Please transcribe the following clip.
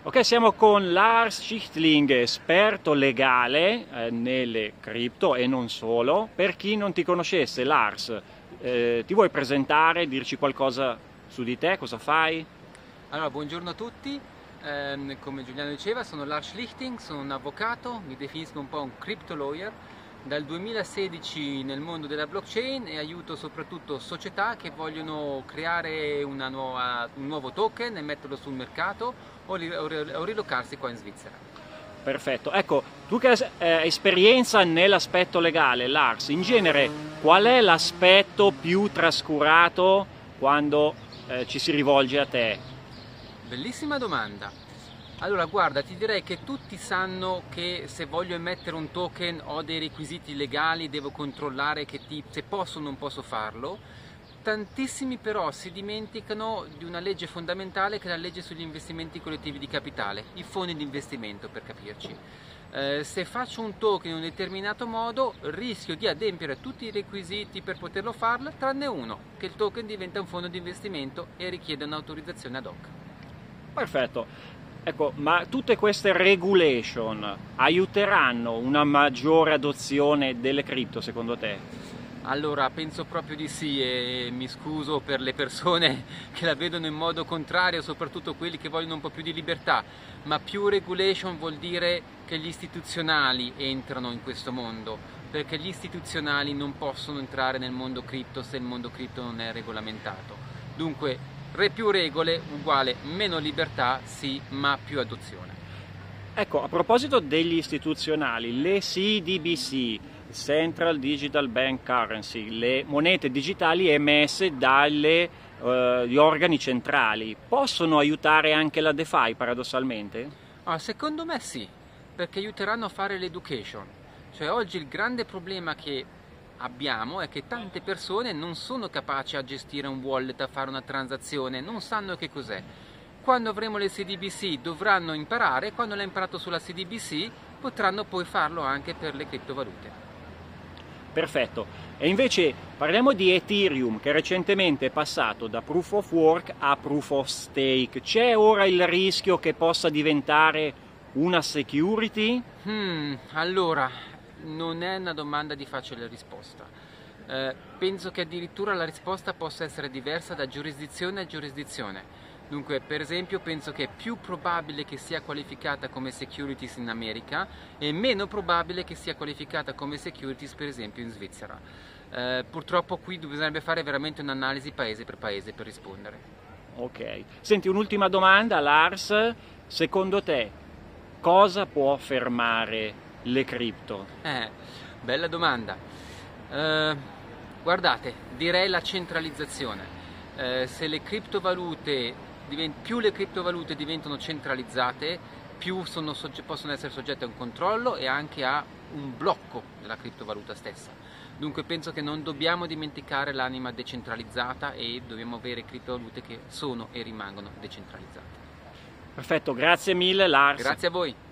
Ok, siamo con Lars Schichtling, esperto legale nelle cripto e non solo. Per chi non ti conoscesse, Lars, ti vuoi presentare, dirci qualcosa su di te, cosa fai? Allora, buongiorno a tutti. Come Giuliano diceva, sono Lars Schlichting, sono un avvocato, mi definisco un po' un crypto lawyer. Dal 2016 nel mondo della blockchain e aiuto soprattutto società che vogliono creare un nuovo token e metterlo sul mercato o rilocarsi qua in Svizzera. Perfetto, ecco, tu che hai esperienza nell'aspetto legale, Lars, in genere qual è l'aspetto più trascurato quando ci si rivolge a te? Bellissima domanda. Allora, guarda, ti direi che tutti sanno che se voglio emettere un token ho dei requisiti legali, devo controllare se posso o non posso farlo. Tantissimi però si dimenticano di una legge fondamentale che è la legge sugli investimenti collettivi di capitale, i fondi di investimento per capirci. Se faccio un token in un determinato modo rischio di adempiere a tutti i requisiti per poterlo farlo, tranne uno, che il token diventa un fondo di investimento e richiede un'autorizzazione ad hoc. Perfetto. Ecco, ma tutte queste regulation aiuteranno una maggiore adozione delle cripto, secondo te? Allora, penso proprio di sì e mi scuso per le persone che la vedono in modo contrario, soprattutto quelli che vogliono un po' più di libertà, ma più regulation vuol dire che gli istituzionali entrano in questo mondo, perché gli istituzionali non possono entrare nel mondo cripto se il mondo cripto non è regolamentato. Dunque, più regole uguale meno libertà, sì, ma più adozione. Ecco, a proposito degli istituzionali, le CDBC, Central Digital Bank Currency, le monete digitali emesse dagli organi centrali, possono aiutare anche la DeFi paradossalmente? Secondo me sì, perché aiuteranno a fare l'education. Cioè oggi il grande problema che abbiamo è che tante persone non sono capaci a gestire un wallet, a fare una transazione, non sanno che cos'è. Quando avremo le CDBC dovranno imparare, quando l'hanno imparato sulla CDBC potranno poi farlo anche per le criptovalute. Perfetto. E invece parliamo di Ethereum che recentemente è passato da Proof of Work a Proof of Stake. C'è ora il rischio che possa diventare una security? Allora, non è una domanda di facile risposta. Penso che addirittura la risposta possa essere diversa da giurisdizione a giurisdizione. Dunque, per esempio, penso che è più probabile che sia qualificata come securities in America e meno probabile che sia qualificata come securities, per esempio, in Svizzera. Purtroppo qui bisognerebbe fare veramente un'analisi paese per rispondere. Ok. Senti, un'ultima domanda, Lars. Secondo te, cosa può fermare le cripto? Bella domanda. Guardate, direi la centralizzazione. Se le criptovalute più le criptovalute diventano centralizzate, più possono essere soggette a un controllo e anche a un blocco della criptovaluta stessa. Dunque penso che non dobbiamo dimenticare l'anima decentralizzata e dobbiamo avere criptovalute che sono e rimangono decentralizzate. Perfetto, grazie mille Lars. Grazie a voi.